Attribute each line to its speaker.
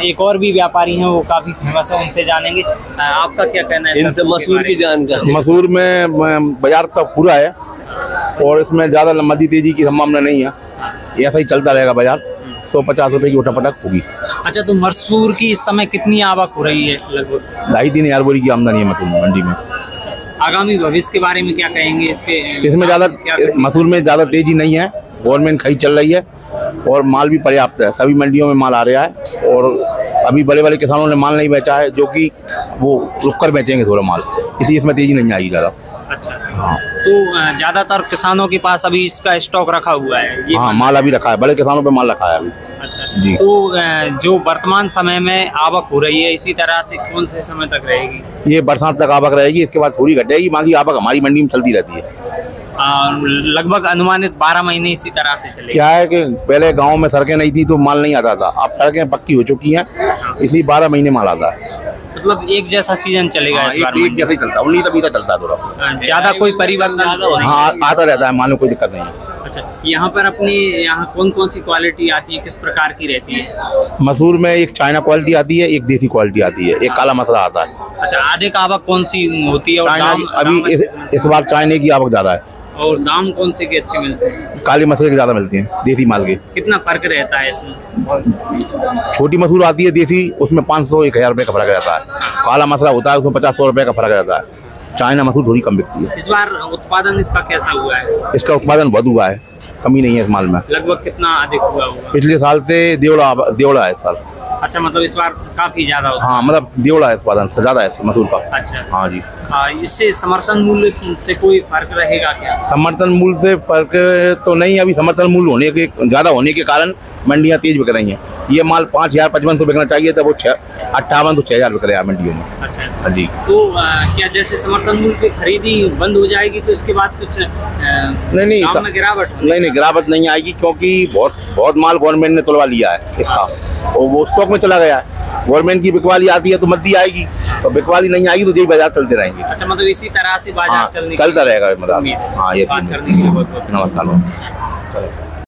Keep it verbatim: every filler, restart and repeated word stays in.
Speaker 1: एक और भी व्यापारी हैं, वो काफी फेमस है, उनसे जानेंगे। आपका क्या कहना है सर?
Speaker 2: मसूर की जानकारी।
Speaker 3: मसूर में बाजार तो पूरा है और इसमें ज़्यादा मदी तेजी की संभावना नहीं है, ऐसा ही चलता रहेगा बाजार। सौ पचास रुपए की उठापटक होगी।
Speaker 1: अच्छा, तो मसूर की इस समय कितनी आवक हो रही है? लगभग
Speaker 3: ढाई तीन हजार बोरी की आमदनी है मसूर मंडी में।
Speaker 1: आगामी भविष्य के बारे में क्या कहेंगे? इसके
Speaker 3: इसमें ज़्यादा मसूर में ज़्यादा तेजी नहीं है, गवर्नमेंट खरीद चल रही है और माल भी पर्याप्त है, सभी मंडियों में माल आ रहा है और अभी बड़े बड़े किसानों ने माल नहीं बेचा है, जो कि वो रुक कर बेचेंगे थोड़ा माल, इसलिए इसमें तेजी नहीं आएगी ज़्यादा।
Speaker 1: अच्छा, हाँ। तो ज्यादातर किसानों के पास अभी इसका स्टॉक रखा हुआ है? ये
Speaker 3: हाँ, माल अभी रखा है, बड़े किसानों पे माल रखा है अभी।
Speaker 1: अच्छा
Speaker 3: जी।
Speaker 1: तो जो वर्तमान समय में आवक हो रही है, इसी तरह से कौन से समय तक रहेगी?
Speaker 3: ये बरसात तक आवक रहेगी, इसके बाद थोड़ी घट जाएगी, बाकी आवक हमारी मंडी में चलती रहती है।
Speaker 1: लगभग अनुमानित बारह महीने इसी तरह से चलेगी।
Speaker 3: क्या है कि पहले गाँव में सड़कें नहीं थी तो माल नहीं आता था, अब सड़कें पक्की हो चुकी हैं, इसलिए बारह महीने माल आता है।
Speaker 1: मतलब एक जैसा सीजन चलेगा?
Speaker 3: हाँ,
Speaker 1: इस बार
Speaker 3: एक जैसा ही चलता है, उन्नीस तभी तक चलता है थोड़ा।
Speaker 1: ज्यादा कोई परिवर्तन?
Speaker 3: हाँ, आता रहता है, मानो कोई दिक्कत नहीं है।
Speaker 1: अच्छा, यहाँ पर अपनी यहाँ कौन कौन सी क्वालिटी आती है, किस प्रकार की रहती है?
Speaker 3: मसूर में एक चाइना क्वालिटी आती है, एक देसी क्वालिटी आती है, एक काला मसला आता है।
Speaker 1: अच्छा, अधिक आवक कौन सी होती है? और दाम
Speaker 3: अभी
Speaker 1: दाम
Speaker 3: इस, इस बार चाइना की आवक ज्यादा है।
Speaker 1: और दाम कौन से के अच्छे मिलते हैं?
Speaker 3: काली मसले के ज्यादा मिलती हैं, देसी माल के।
Speaker 1: कितना फर्क रहता है इसमें?
Speaker 3: छोटी मसूर आती है देसी, उसमें पाँच सौ एक हजार रुपये का फर्क रहता है। काला मसला होता है, उसमें पचास सौ रुपये का फर्क रहता है। चाइना मसूर थोड़ी कम बिकती है।
Speaker 1: इस बार उत्पादन इसका कैसा हुआ है?
Speaker 3: इसका उत्पादन बहुत हुआ है, कमी नहीं है इस माल में।
Speaker 1: लगभग कितना अधिक हुआ होगा?
Speaker 3: पिछले साल से देवड़ा देवड़ा है इस साल।
Speaker 1: अच्छा, मतलब इस बार काफी ज्यादा होता है।
Speaker 3: हाँ, मतलब देवड़ा है उत्पादन से ज्यादा है मसूर का।
Speaker 1: अच्छा,
Speaker 3: हाँ जी।
Speaker 1: हाँ, इससे समर्थन मूल्य से कोई फर्क रहेगा क्या?
Speaker 3: समर्थन मूल्य से फर्क तो नहीं, अभी समर्थन मूल्य होने के ज्यादा होने के कारण मंडियां तेज बिक रही हैं। ये माल पाँच हजार पचपन सौ बिकना चाहिए था, वो छः अट्ठावन सौ छः हजार बिक रहा है मंडियों में।
Speaker 1: अच्छा,
Speaker 3: हाँ जी।
Speaker 1: तो आ, क्या जैसे समर्थन मूल्य पे खरीदी बंद हो जाएगी तो इसके बाद कुछ आ,
Speaker 3: नहीं नहीं
Speaker 1: दाम में गिरावट?
Speaker 3: नहीं नहीं गिरावट नहीं आएगी, क्योंकि बहुत बहुत माल गवर्नमेंट ने तुलवा लिया है इसका और वो स्टॉक में चला गया है। गवर्नमेंट की बिकवाली आती है तो मद्दी आएगी, और बिकवाली नहीं आएगी तो यही बाजार चलते रहेंगे।
Speaker 1: अच्छा, मतलब इसी तरह से बाजार
Speaker 3: हाँ,
Speaker 1: चलने
Speaker 3: चलता रहेगा मतलब। हाँ, ये
Speaker 1: बात करने के लिए बहुत बहुत
Speaker 3: नमस्कार।